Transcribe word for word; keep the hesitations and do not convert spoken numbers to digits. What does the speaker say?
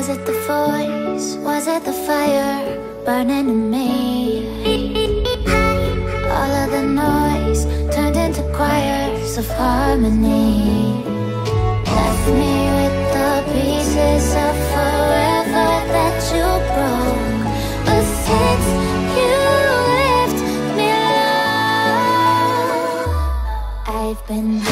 it the voice? Was it the fire burning in me? All of the noise turned into choirs of harmony. Left me with the pieces of forever that you broke. But since you left me alone, I've been